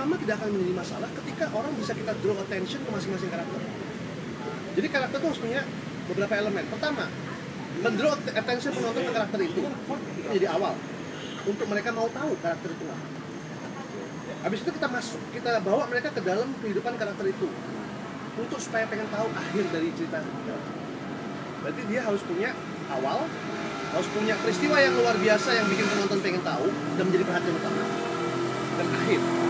lama tidak akan menjadi masalah ketika orang bisa kita draw attention ke masing-masing karakter. Jadi karakter itu harus punya beberapa elemen. Pertama, mendraw attention penonton ke karakter itu menjadi awal untuk mereka mau tahu karakter itu apa. Habis itu kita bawa mereka ke dalam kehidupan karakter itu untuk supaya pengen tahu akhir dari cerita. Berarti dia harus punya awal, harus punya peristiwa yang luar biasa yang bikin penonton pengen tahu dan menjadi perhatian utama, dan akhir.